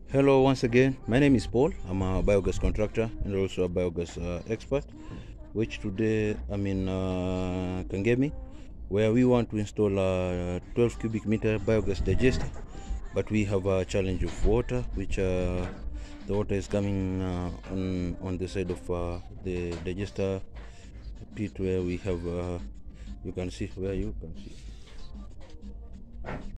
Hello once again. My name is Paul. I'm a biogas contractor and also a biogas expert, which today I'm in Kangemi, where we want to install a 12 cubic meter biogas digester. But we have a challenge of water, which the water is coming on the side of the digester pit where we have, you can see.